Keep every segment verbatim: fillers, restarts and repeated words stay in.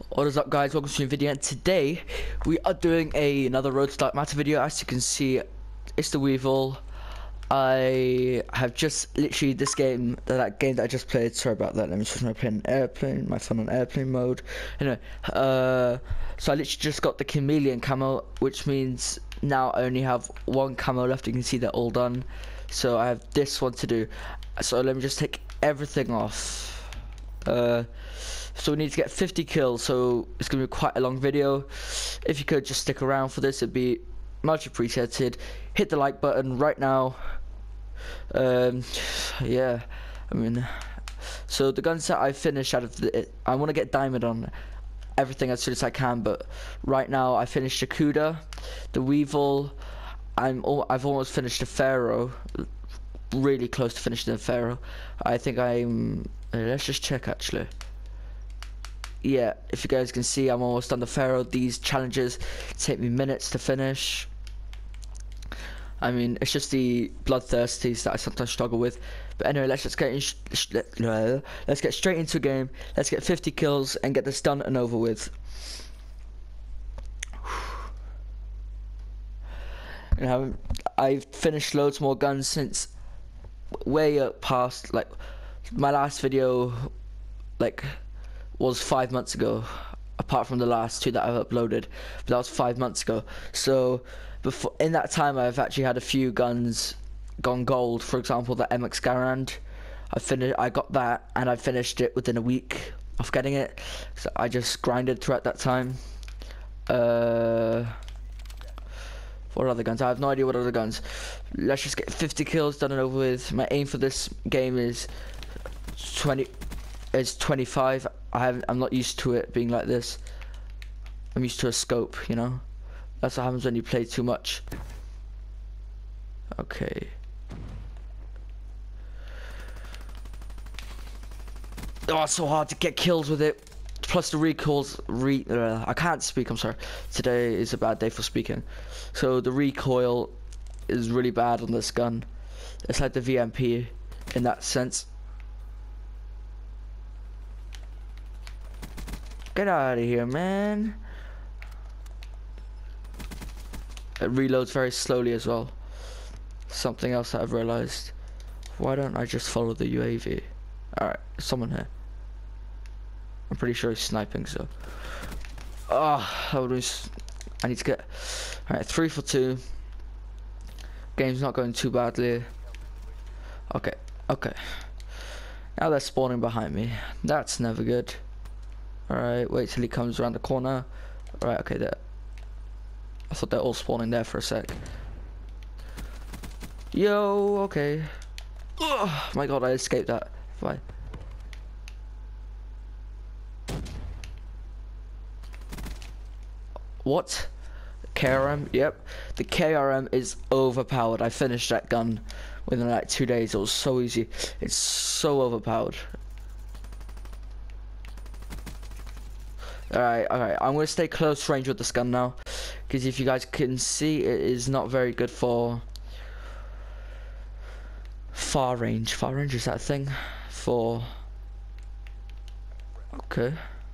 What is up, guys? Welcome to a new video, and today we are doing a another Road to Dark Matter video. As you can see, it's the Weevil. I have just literally this game, that game that I just played. Sorry about that. Let me switch my plane airplane, my phone on airplane mode. Anyway, uh, so I literally just got the chameleon camo, which means now I only have one camo left. You can see they're all done. So I have this one to do. So let me just take everything off. Uh, so we need to get fifty kills, so it's gonna be quite a long video. If you could just stick around for this, it'd be much appreciated. Hit the like button right now. Um, yeah, I mean, so the guns that I finished out of the, I want to get diamond on everything as soon as I can, but right now I finished the Cuda, the Weevil. I'm al I've almost finished the Pharaoh, really close to finishing the Pharaoh. I think I'm. Uh, let's just check actually. Yeah, if you guys can see, I'm almost done the Pharaoh. These challenges take me minutes to finish. I mean, it's just the bloodthirsties that I sometimes struggle with. But anyway, let's just get in sh sh let's get straight into a game. Let's get fifty kills and get this done and over with. You know, I've finished loads more guns since way up past, like my last video, like was five months ago, apart from the last two that I've uploaded, but that was five months ago. So before, in that time, I've actually had a few guns gone gold. For example, the M X Garand, I finished I got that and I finished it within a week of getting it, so I just grinded throughout that time. Uh what other guns? I have no idea what other guns. Let's just get fifty kills done and over with. My aim for this game is twenty is twenty-five. I haven't I'm not used to it being like this. I'm used to a scope, you know. That's what happens when you play too much. Okay. Oh, it's so hard to get kills with it. Plus the recoils, re uh, I can't speak, I'm sorry. Today is a bad day for speaking. So the recoil is really bad on this gun. It's like the V M P in that sense. Get out of here, man. It reloads very slowly as well. Something else that I've realized. Why don't I just follow the U A V? Alright, someone here. I'm pretty sure he's sniping, so. Oh, I need to get. Alright, three for two. Game's not going too badly. Okay, okay. Now they're spawning behind me. That's never good. Alright, wait till he comes around the corner. Alright, okay, there. I thought they're all spawning there for a sec. Yo, okay. Oh my god, I escaped that. Fine. What? K R M? Yep. The K R M is overpowered. I finished that gun within like two days. It was so easy. It's so overpowered. Alright, alright. I'm gonna stay close range with this gun now, because if you guys can see, it is not very good for far range. Far range, is that a thing? For... Okay.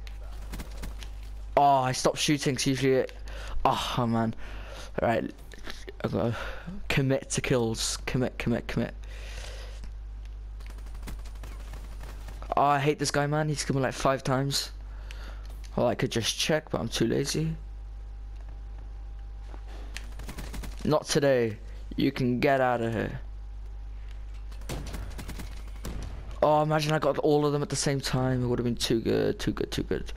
Oh, I stopped shooting, cause usually it... Oh, oh man. Alright. I gotta commit to kills. Commit, commit, commit. Oh, I hate this guy, man. He's coming like five times. Well, I could just check, but I'm too lazy. Not today. You can get out of here. Oh, imagine I got all of them at the same time. It would have been too good, too good, too good.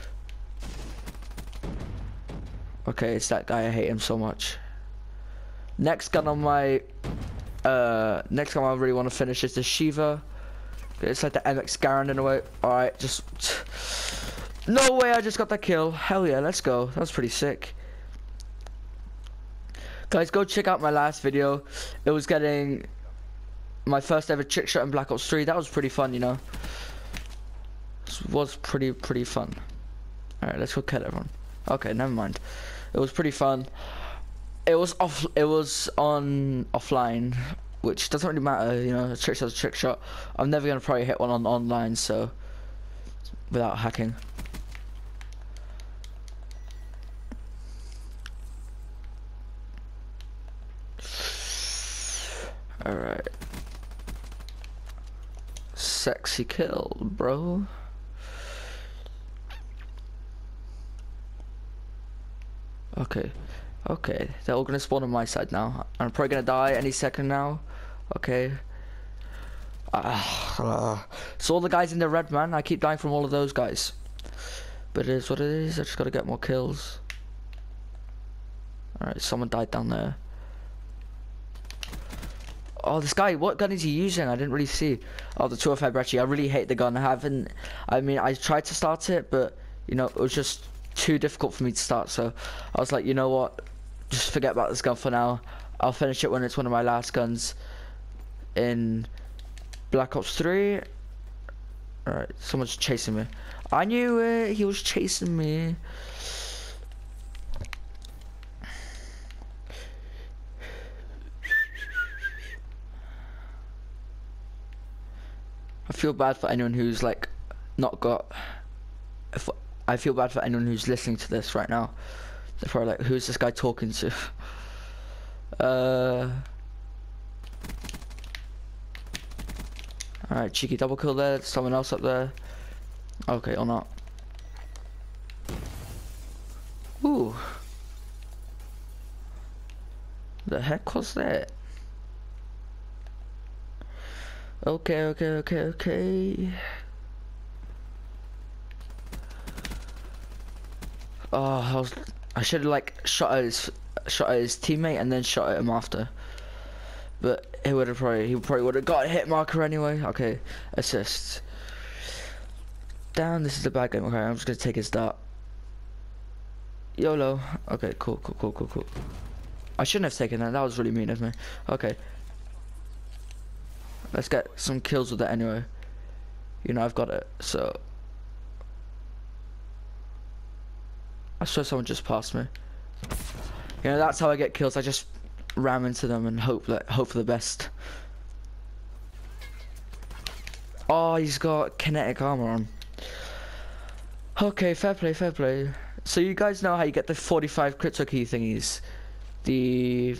Okay, it's that guy. I hate him so much. Next gun on my... Uh, next gun I really want to finish is the Shiva. It's like the M X Garand in a way. Alright, just... No way, I just got that kill. Hell yeah, let's go. That was pretty sick. Guys, go check out my last video. It was getting my first ever trick shot in Black Ops three. That was pretty fun, you know. This was pretty, pretty fun. Alright, let's go kill everyone. Okay, never mind. It was pretty fun. It was off. It was on offline, which doesn't really matter, you know. A trick shot's a trick shot. I'm never gonna probably hit one on online, so without hacking. sexy kill, bro. Okay, okay, they're all gonna spawn on my side now. I'm probably gonna die any second now. Okay. Uh, so all the guys in the red, man, I keep dying from all of those guys. But it is what it is, I just gotta get more kills. Alright, someone died down there. Oh, this guy, what gun is he using? I didn't really see. Oh, the two oh five Brecci. I really hate the gun. I haven't, I mean, I tried to start it, but, you know, it was just too difficult for me to start. So I was like, you know what? Just forget about this gun for now. I'll finish it when it's one of my last guns in Black Ops three. Alright, someone's chasing me. I knew it. He was chasing me. I feel bad for anyone who's like not got. If, I feel bad for anyone who's listening to this right now. They're probably like, "Who's this guy talking to?" uh. All right, cheeky double kill there. Someone else up there. Okay, or not. Ooh. The heck was that? Okay, okay, okay, okay. Oh, I was. I should have like shot at his shot at his teammate and then shot at him after. But he would have probably he probably would have got a hit marker anyway. Okay, assist. Damn, this is a bad game. Okay, I'm just gonna take his dart. YOLO. Okay, cool, cool, cool, cool, cool. I shouldn't have taken that. That was really mean of me. Okay. Let's get some kills with that anyway. You know, I've got it, so. I swear someone just passed me. You know, that's how I get kills. I just ram into them and hope that hope for the best. Oh, he's got kinetic armor on. Okay, fair play, fair play. So you guys know how you get the forty-five crypto key thingies? The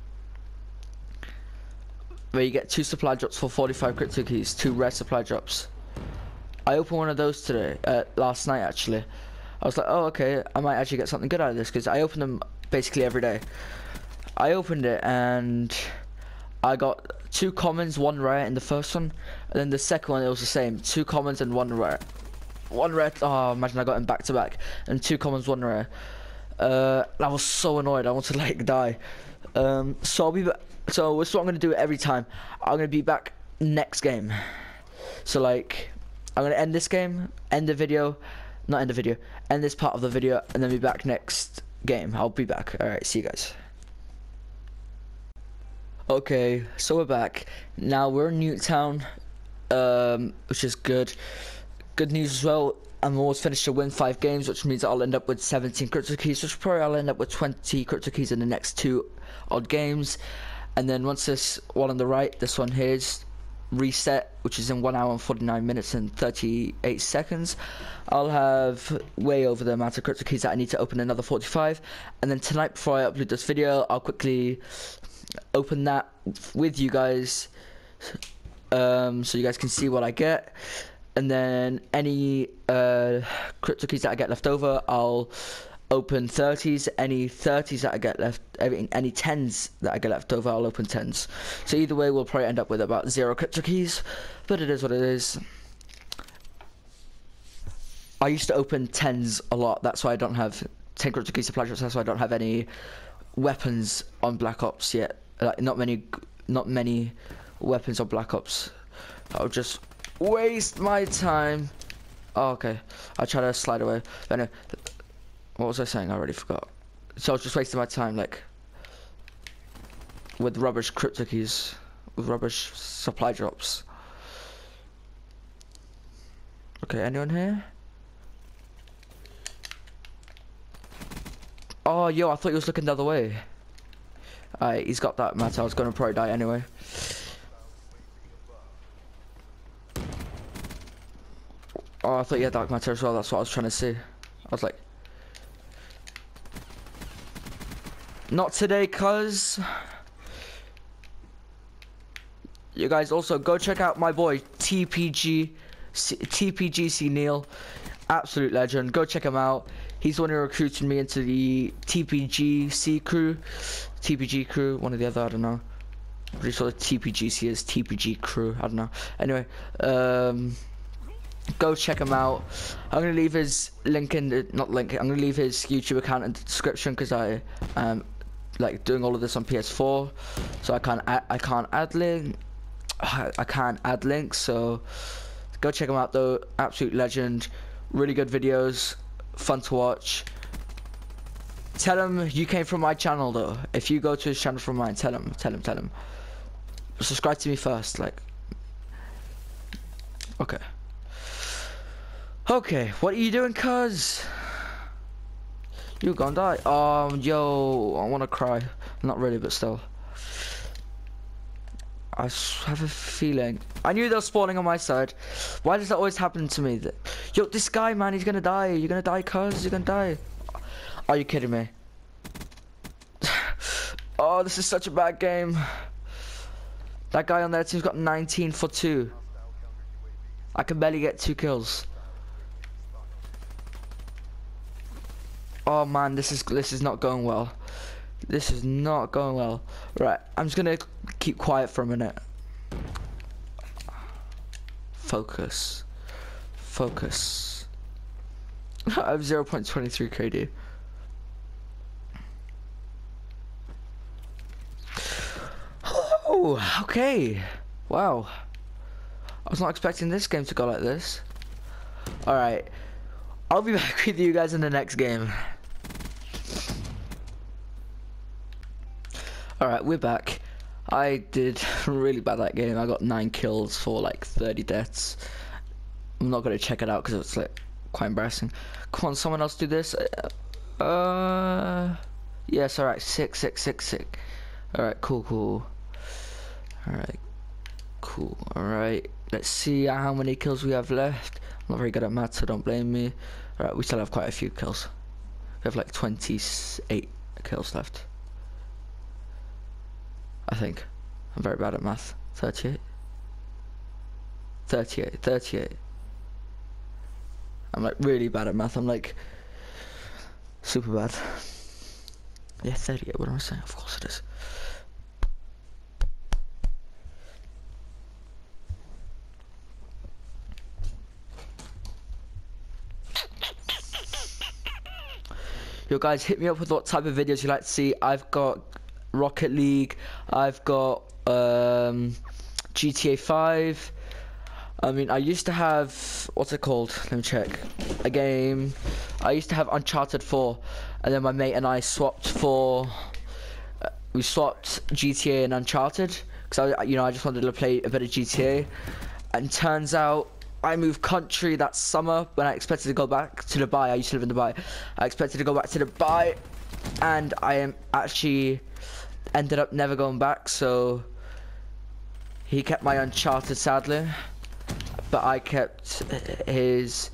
where you get two supply drops for forty-five crypto keys, two rare supply drops. I opened one of those today, uh, last night actually. I was like, oh okay, I might actually get something good out of this because I open them basically every day. I opened it and I got two commons, one rare in the first one, and then the second one it was the same, two commons and one rare. One rare. Oh, imagine I got him back to back, and two commons, one rare. Uh, I was so annoyed. I wanted to like die. Um, so I'll be back. So this is what I'm gonna do every time. I'm gonna be back next game. So like, I'm gonna end this game, end the video, not end the video, end this part of the video, and then be back next game. I'll be back. All right, see you guys. Okay, so we're back. Now we're in Newtown, um, which is good. Good news as well. I'm almost finished to win five games, which means I'll end up with seventeen crypto keys, which probably I'll end up with twenty crypto keys in the next two odd games. And then once this one on the right, this one here is reset, which is in one hour and forty-nine minutes and thirty-eight seconds, I'll have way over the amount of crypto keys that I need to open another forty-five. And then tonight, before I upload this video, I'll quickly open that with you guys, um, so you guys can see what I get. And then any uh, crypto keys that I get left over, I'll open thirties. Any thirties that I get left, any tens that I get left over, I'll open tens. So either way, we'll probably end up with about zero crypto keys, but it is what it is. I used to open tens a lot. That's why I don't have ten crypto key supply drops. That's why I don't have any weapons on Black Ops yet. Like not many, not many weapons on Black Ops. I'll just waste my time. Oh, okay. I try to slide away. But anyway, what was I saying? I already forgot. So I was just wasting my time, like, with rubbish crypto keys, with rubbish supply drops. Okay, anyone here? Oh, yo, I thought he was looking the other way. Alright, he's got that matter. I was gonna probably die anyway. Oh, I thought you had dark matter as well. That's what I was trying to see. I was like, not today, cuz. You guys also go check out my boy T P G T P G C Neil, absolute legend. Go check him out. He's the one who recruited me into the T P G C crew, T P G crew, one or the other, I don't know. I'm pretty sure the T P G C is T P G crew, I don't know. Anyway, um, go check him out. I'm gonna leave his link in the, not link, I'm gonna leave his YouTube account in the description because I um like doing all of this on P S four, so I can't add, I can't add link, I can't add links. So go check him out though. Absolute legend, really good videos, fun to watch. Tell him you came from my channel though. If you go to his channel from mine, tell him, tell him, tell him. Subscribe to me first, like. Okay. Okay, what are you doing, cuz? You gonna die? Um, yo, I wanna cry. Not really, but still. I have a feeling. I knew they were spawning on my side. Why does that always happen to me? Yo, this guy, man, he's gonna die. You're gonna die, cuz. You're gonna die. Are you kidding me? Oh, this is such a bad game. That guy on their team's got nineteen for two. I can barely get two kills. Oh man, this is this is not going well. This is not going well. Right, I'm just gonna keep quiet for a minute. Focus. Focus. I have zero point two three K D. Oh, okay. Wow. I was not expecting this game to go like this. Alright. I'll be back with you guys in the next game. Alright, we're back. I did really bad that game. I got nine kills for like thirty deaths. I'm not going to check it out because it's like quite embarrassing. Come on, someone else do this. Uh, yes, alright. Six, six, six, six. Alright, cool, cool. Alright, cool. Alright, let's see how many kills we have left. I'm not very good at maths, so don't blame me. Alright, we still have quite a few kills. We have like twenty-eight kills left. I think. I'm very bad at math. thirty-eight. thirty-eight. thirty-eight. I'm like really bad at math. I'm like super bad. Yeah, thirty-eight. What am I saying? Of course it is. Yo guys, hit me up with what type of videos you like to see. I've got Rocket League, I've got um, G T A five. I mean, I used to have, what's it called? Let me check. A game. I used to have Uncharted four, and then my mate and I swapped for. Uh, we swapped G T A and Uncharted because I, you know, I just wanted to play a bit of G T A. And turns out I moved country that summer when I expected to go back to Dubai. I used to live in Dubai. I expected to go back to Dubai, and I am actually ended up never going back. So he kept my Uncharted, sadly, but I kept his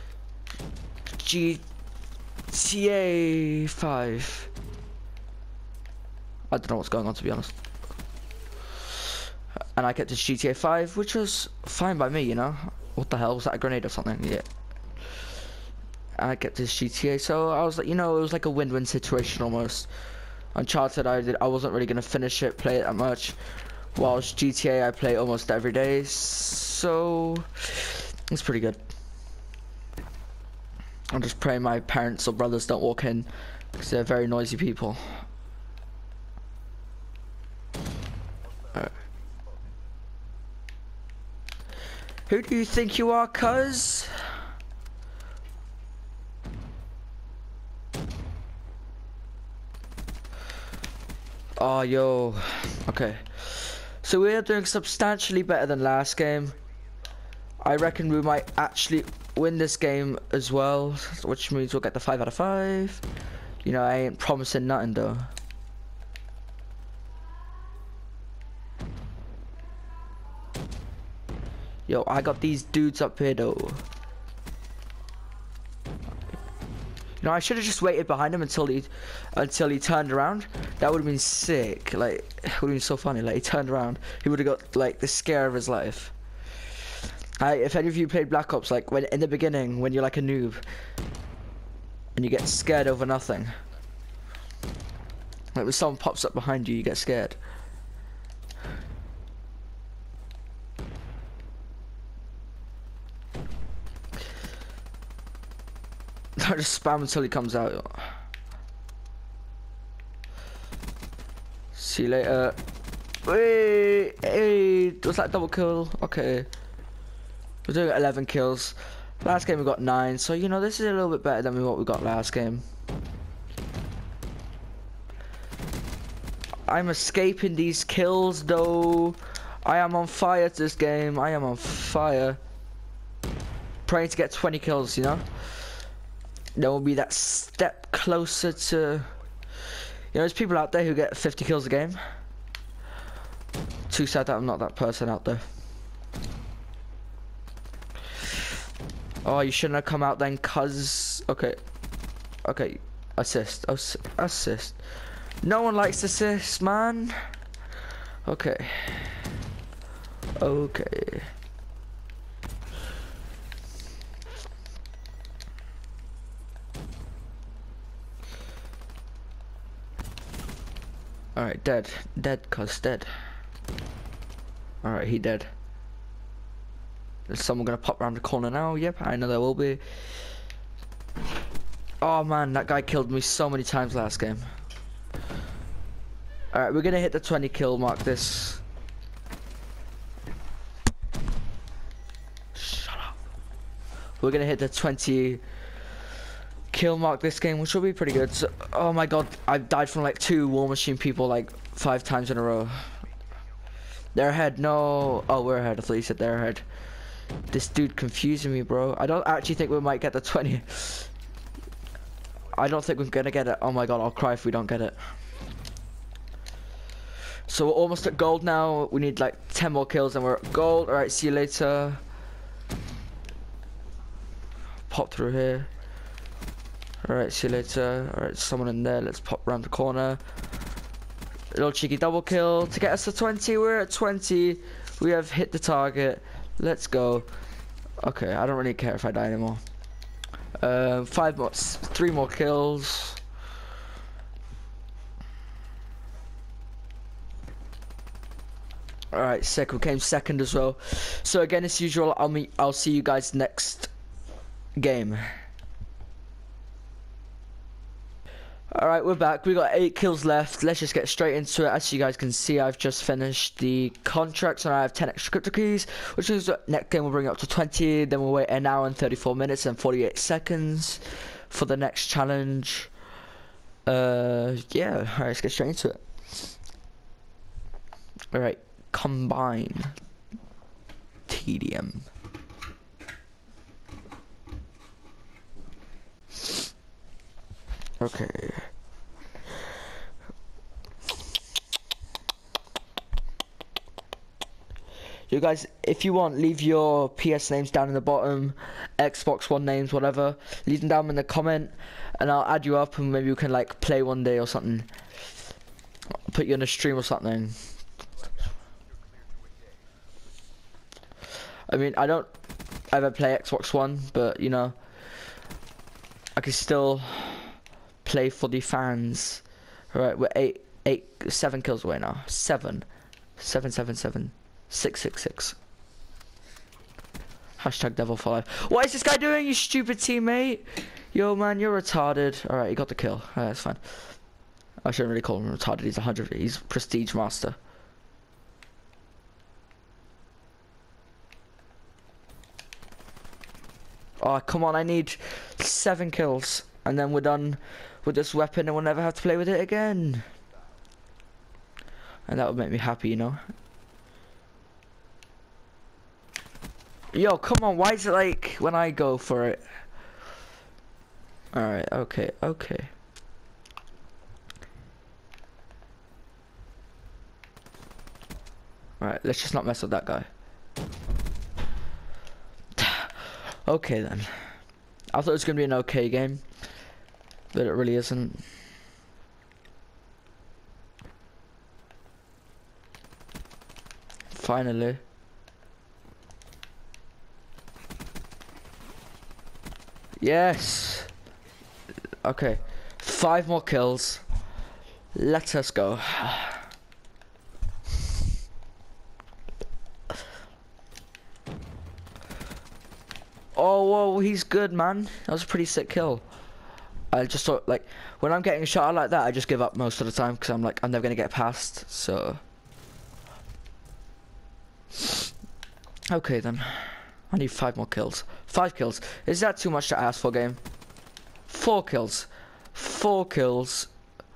G T A five. I don't know what's going on, to be honest. And I kept his G T A five, which was fine by me, you know. What the hell, was that a grenade or something? Yeah. I kept his G T A, so I was like, you know, it was like a win-win situation almost. Uncharted, I did, I wasn't really gonna finish it, play it that much. Whilst G T A, I play almost every day, so it's pretty good. I'm just praying my parents or brothers don't walk in, because they're very noisy people. Alright. Who do you think you are, cuz? Oh, yo. Okay. So we are doing substantially better than last game. I reckon we might actually win this game as well, which means we'll get the five out of five. You know, I ain't promising nothing though. Yo, I got these dudes up here though. You know, I should have just waited behind him until he, until he turned around. That would have been sick. Like, it would have been so funny. Like, he turned around, he would have got like the scare of his life. I, if any of you played Black Ops, like when in the beginning, when you're like a noob, and you get scared over nothing. Like when someone pops up behind you, you get scared. I just spam until he comes out. See you later. Wait, hey, was that double kill? Okay. We're doing eleven kills. Last game we got nine, so you know this is a little bit better than what we got last game. I'm escaping these kills though. I am on fire to this game. I am on fire. Praying to get twenty kills, you know? Then we'll be that step closer to... You know, there's people out there who get fifty kills a game. Too sad that I'm not that person out there. Oh, you shouldn't have come out then, cuz... Okay. Okay. Assist. Ass assist. No one likes assist, man. Okay. Okay. Alright, dead. Dead, cuz dead. Alright, he dead. Is someone gonna pop around the corner now? Yep, I know there will be. Oh man, that guy killed me so many times last game. Alright, we're gonna hit the twenty kill mark this. Shut up. We're gonna hit the twenty kill mark this game, which will be pretty good. So, oh my god, I've died from like two War Machine people like five times in a row. They're ahead, no. Oh, we're ahead. I thought you said they're ahead. This dude confusing me, bro. I don't actually think we might get the twenty. I don't think we're gonna get it. Oh my god, I'll cry if we don't get it. So we're almost at gold now. We need like ten more kills and we're at gold. Alright, see you later. Pop through here. Alright, see you later. Alright, someone in there. Let's pop around the corner. Little cheeky double kill to get us to twenty. We're at twenty. We have hit the target. Let's go. Okay, I don't really care if I die anymore. Uh, five more, three more kills. Alright, sick. We came second as well. So again, as usual, I'll meet. I'll see you guys next game. Alright, we're back. We got eight kills left. Let's just get straight into it. As you guys can see, I've just finished the contracts and I have ten extra crypto keys, which means that next game will bring it up to twenty. Then we'll wait an hour and thirty-four minutes and forty-eight seconds for the next challenge. Uh, yeah. Alright, let's get straight into it. Alright, combine T D M. Okay. You guys, if you want, leave your P S names down in the bottom, Xbox One names, whatever. Leave them down in the comment, and I'll add you up, and maybe we can like play one day or something. Put you in a stream or something. I mean, I don't ever play Xbox One, but you know, I can still play for the fans. Alright, we're eight, eight, seven kills away now. Seven, seven, seven, seven, six, six, six. Hashtag devil for life. What is this guy doing, you stupid teammate? Yo, man, you're retarded. Alright, he got the kill. Alright, that's fine. I shouldn't really call him retarded. He's a hundred. He's prestige master. Oh, come on, I need seven kills. And then we're done with this weapon and we'll never have to play with it again. And that would make me happy, you know. Yo, come on, why is it like when I go for it? Alright, okay, okay. Alright, let's just not mess with that guy. Okay then. I thought it was gonna be an okay game. But it really isn't. Finally. Yes. Okay. Five more kills. Let us go. Oh, whoa, he's good, man. That was a pretty sick kill. I just thought, like, when I'm getting a shot like that, I just give up most of the time because I'm like, I'm never gonna get past. So, okay then. I need five more kills. Five kills. Is that too much to ask for, game? Four kills. Four kills.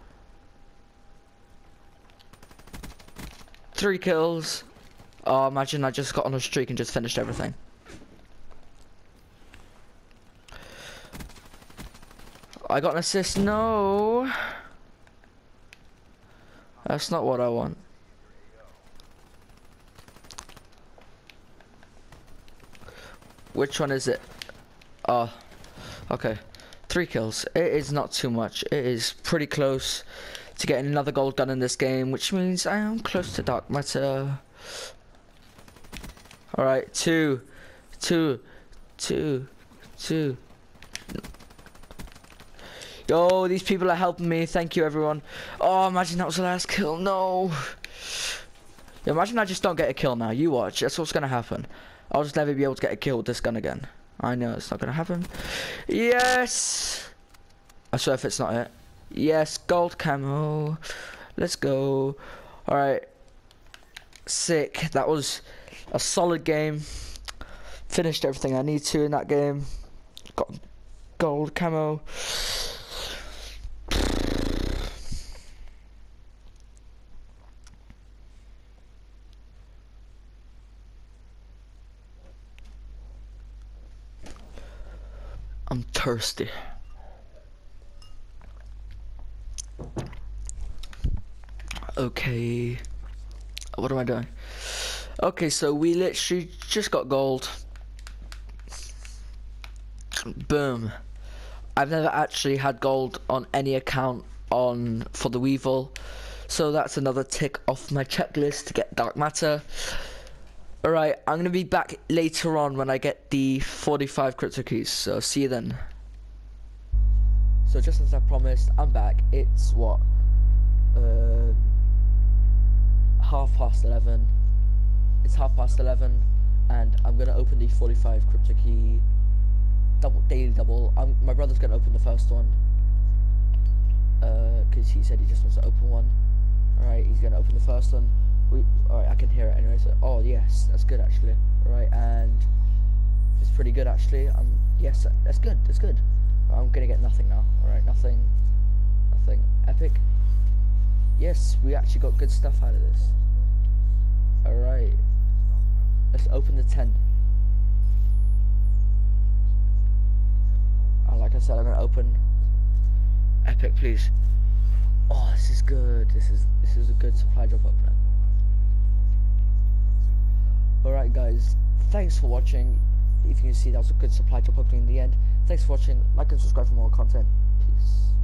Three kills. Oh, imagine I just got on a streak and just finished everything. I got an assist. No. That's not what I want. Which one is it? Oh, okay. Three kills. It is not too much. It is pretty close to getting another gold done in this game, which means I am close to dark matter. Alright, two, two, two, two. Yo, these people are helping me. Thank you, everyone. Oh, imagine that was the last kill. No. Yeah, imagine I just don't get a kill now. You watch. That's what's going to happen. I'll just never be able to get a kill with this gun again. I know it's not going to happen. Yes. I swear if it's not it. Yes, gold camo. Let's go. Alright. Sick. That was a solid game. Finished everything I need to in that game. Got gold camo. I'm thirsty. Okay. What am I doing? Okay, so we literally just got gold. Boom. I've never actually had gold on any account on for the Weevil. So that's another tick off my checklist to get dark matter. Alright, I'm going to be back later on when I get the forty-five crypto keys, so see you then. So just as I promised, I'm back. It's what? Um, half past eleven. It's half past eleven, and I'm going to open the forty-five crypto key double daily double. I'm, my brother's going to open the first one. Because uh, he said he just wants to open one. Alright, he's going to open the first one. We, alright, I can hear it anyway, so, oh yes, that's good actually. Alright, and it's pretty good actually. Um, yes, that's good, that's good. I'm gonna get nothing now, alright, nothing, nothing. Epic. Yes, we actually got good stuff out of this. Alright, let's open the tent. Oh, like I said, I'm gonna open. Epic, please. Oh, this is good, this is, this is a good supply drop opener. Alright guys, thanks for watching. If you can see, that was a good supply drop opening in the end. Thanks for watching, like and subscribe for more content. Peace.